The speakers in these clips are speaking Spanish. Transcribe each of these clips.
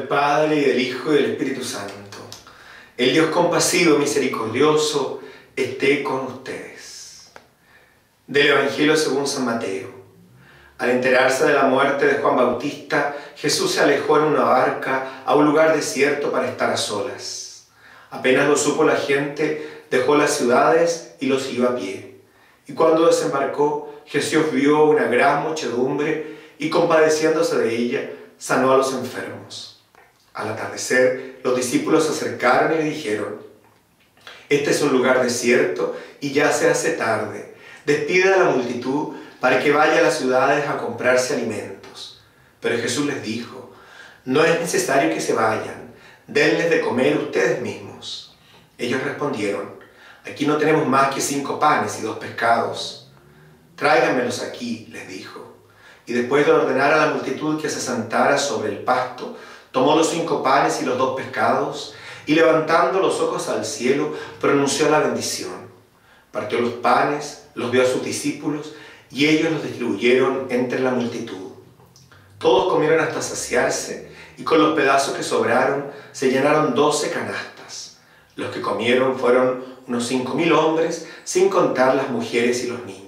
Padre, y del Hijo, y del Espíritu Santo. El Dios compasivo y misericordioso esté con ustedes. Del Evangelio según San Mateo. Al enterarse de la muerte de Juan Bautista, Jesús se alejó en una barca a un lugar desierto para estar a solas. Apenas lo supo la gente, dejó las ciudades y lo siguió a pie. Y cuando desembarcó, Jesús vio una gran muchedumbre y, compadeciéndose de ella, sanó a los enfermos. Al atardecer, los discípulos se acercaron y le dijeron: «Este es un lugar desierto y ya se hace tarde. Despide a la multitud para que vaya a las ciudades a comprarse alimentos». Pero Jesús les dijo: «No es necesario que se vayan, denles de comer ustedes mismos». Ellos respondieron: «Aquí no tenemos más que 5 panes y 2 pescados». «Tráiganmelos aquí», les dijo. Y después de ordenar a la multitud que se sentara sobre el pasto, tomó los 5 panes y los 2 pescados, y levantando los ojos al cielo, pronunció la bendición. Partió los panes, los dio a sus discípulos, y ellos los distribuyeron entre la multitud. Todos comieron hasta saciarse, y con los pedazos que sobraron se llenaron 12 canastas. Los que comieron fueron unos 5.000 hombres, sin contar las mujeres y los niños.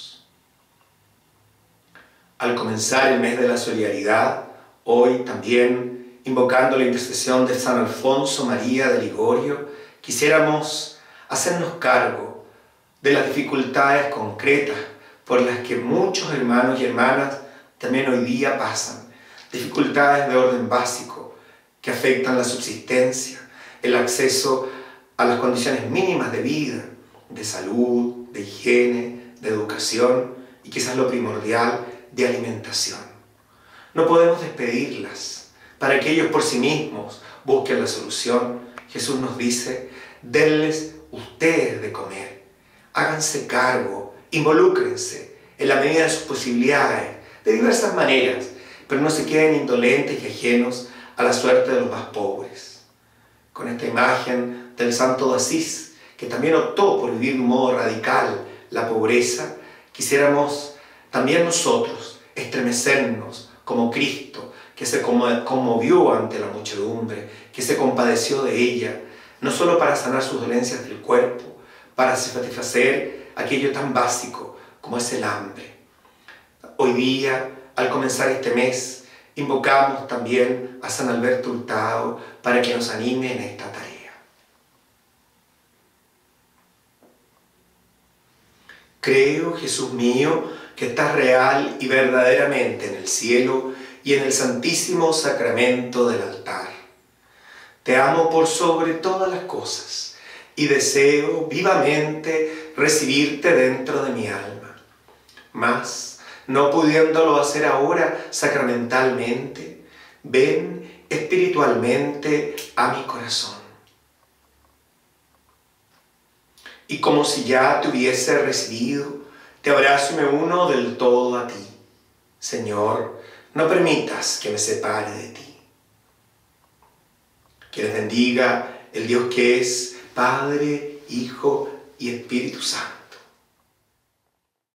Al comenzar el mes de la solidaridad, hoy también, invocando la intercesión de San Alfonso María de Ligorio, quisiéramos hacernos cargo de las dificultades concretas por las que muchos hermanos y hermanas también hoy día pasan. Dificultades de orden básico que afectan la subsistencia, el acceso a las condiciones mínimas de vida, de salud, de higiene, de educación y quizás lo primordial, de alimentación. No podemos despedirlas para que ellos por sí mismos busquen la solución. Jesús nos dice: denles ustedes de comer, háganse cargo, involúcrense en la medida de sus posibilidades, de diversas maneras, pero no se queden indolentes y ajenos a la suerte de los más pobres. Con esta imagen del Santo de Asís, que también optó por vivir de un modo radical la pobreza, quisiéramos también nosotros estremecernos como Cristo, que se conmovió ante la muchedumbre, que se compadeció de ella, no solo para sanar sus dolencias del cuerpo, para satisfacer aquello tan básico como es el hambre. Hoy día, al comenzar este mes, invocamos también a San Alberto Hurtado para que nos anime en esta tarea. Creo, Jesús mío, que estás real y verdaderamente en el cielo y en el santísimo sacramento del altar. Te amo por sobre todas las cosas y deseo vivamente recibirte dentro de mi alma. Mas, no pudiéndolo hacer ahora sacramentalmente, ven espiritualmente a mi corazón. Y como si ya te hubiese recibido, te abrazo y me uno del todo a ti. Señor, no permitas que me separe de ti. Que les bendiga el Dios que es Padre, Hijo y Espíritu Santo.